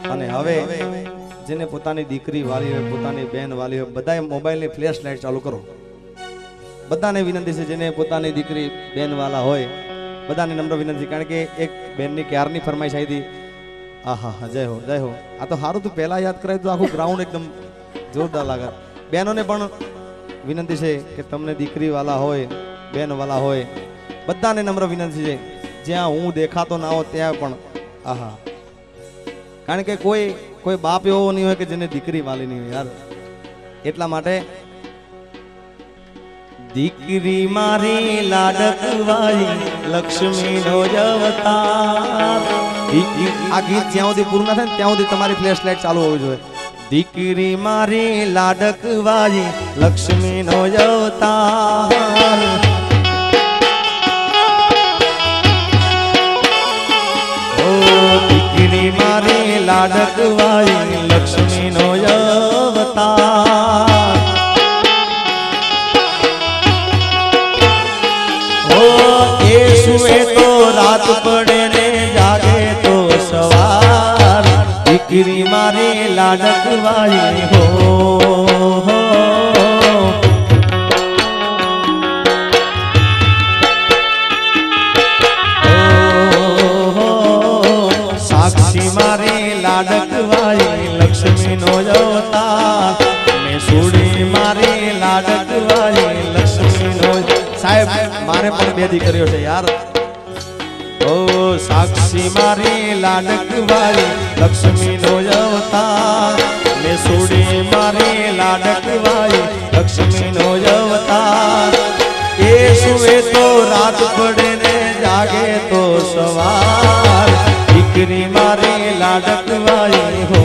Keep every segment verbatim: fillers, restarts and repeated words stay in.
અને હવે જેને પોતાની દીકરી વાલી હોય, પોતાની બેન વાલી હોય, બધાએ મોબાઈલની ફ્લેશ લાઇટ ચાલુ કરો. બધાને વિનંતી છે, જેને પોતાની દીકરી બેન વાલા હોય બધાને નમ્ર વિનંતી. કારણ કે એક બેનની ક્યારની ફરમાઈશ આવી હતી. આહા હા, જય હો જય હો. આ તો સારું તું પહેલા યાદ કરાય તો આખું ગ્રાઉન્ડ એકદમ જોરદાર લાગે. બહેનોને પણ વિનંતી છે કે તમને દીકરી વાલા હોય, બેન વાલા હોય, બધાને નમ્ર વિનંતી છે, જ્યાં હું દેખાતો ના હો ત્યાં પણ આહા. કારણ કે કોઈ કોઈ બાપ એવો નહીં હોય કે જેને દીકરી વાલી નહીં હોય યાર. એટલા માટે દીકરી મારી લાડકવાઈ લક્ષ્મીનો અવતાર. આ ગીત જ્યાં સુધી પૂરું ના થાય ને ત્યાં સુધી તમારી ફ્લેશ લાઇટ ચાલુ હોવી જોઈએ. દીકરી મારી લાડકવાઈ લક્ષ્મીનો અવતાર. દીકરી મારી લાડકવાઈ લક્ષ્મીનો અવતાર. ઓ એ સુએ તો રાત પડે ને જાગે તો સવાર. દીકરી મારી લાડકવાઈ હો. મારી લાડકવાઈ લક્ષ્મીનો અવતાર. મેં સુડી મારી લાડકવાઈ લક્ષ્મીનો. સાહેબ મારે પણ બે દીકરીઓ છે યાર. ઓ સાક્ષી મારી લાડકવાઈ લક્ષ્મીનો અવતાર. મેં સુડી મારી લાડકવાઈ લક્ષ્મીનો અવતાર. એ સુએ તો રાત પડે ને જાગે તો સવાર. દીકરી મારી લાડકવાઈ હો.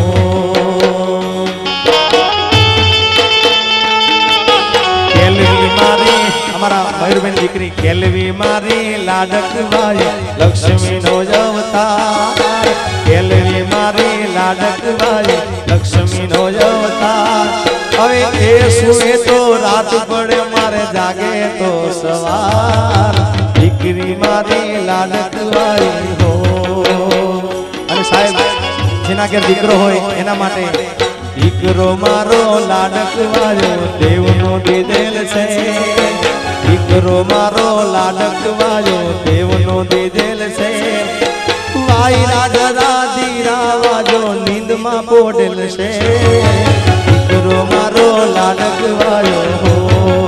કેલવી મારી અમારા મયુરબેન દીકરી કેલવી મારી લાડકવાઈ લક્ષ્મીનો અવતાર. કેલવી મારી લાડકવાઈ લક્ષ્મીનો અવતાર. હવે એ સુએ તો રાત પડે મારે જાગે તો સવાર. દીકરી મારી લાડકવાઈ હો. અને સાહેબ જેના ઘેર દીકરો હોય એના માટે દીકરો મારો લાડકવાયો દેવનો દીધેલ છે. દીકરો મારો લાડકવાયો દેવનો દીધેલ છે. વાયરા જરા દીરાવાજો નીંદમાં પોડેલ છે. દીકરો મારો લાડકવાયો હો.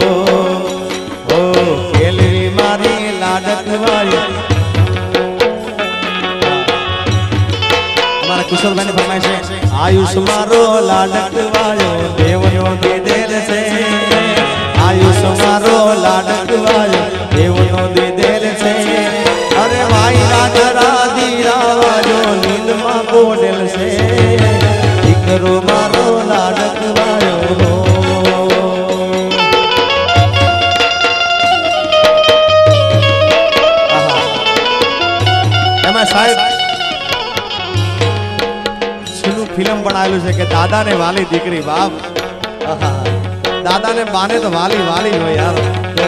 ઓ કેલવી મારી લાડકવાયો. કુશલભાઈ ને ફરમાય છે આયુષ મારો લાડકવાયો દેવનો દીધેલ છે. આયુષ મારો લાડકવાયો દેવનો દીધેલ છે. અરે વાયરા જરા દીરાવાજો નીંદમાં પોડેલ છે. દીકરો મારો લાડકવાયો હો. એમાં સાહેબ ફિલ્મ બનાવેલું છે કે દાદા ને વાલી દીકરી બાપ. દાદા ને બાને તો વાલી વાલી હોય યાર.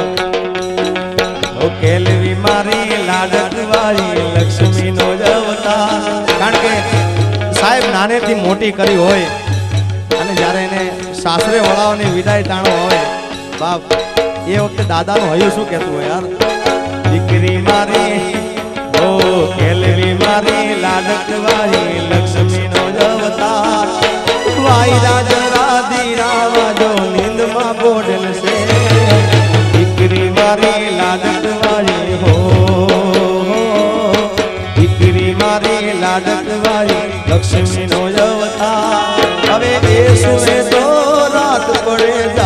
ઓ કેલવી મારી લાડકવાઈ લક્ષ્મીનો અવતાર. કારણ કે સાહેબ નાનેથી મોટી કરી હોય અને જ્યારે એને સાસરે વળાવવાની વિદાય ટાણો હોય બાપ, એ વખતે દાદાનું હૈયું શું કહેતું હોય યાર. દીકરી મારી ઓ કેલવી મારી લાડકવાઈ લક્ષ્મીનો અવતાર. વાયરા જરા દીરાવાજો નીંદમાં પોડેલ છે. દીકરી મારી લાડકવાઈ હો. દીકરી મારી લાડકવાઈ લક્ષ્મીનો અવતાર. હવે એ સુને તો રાત પડે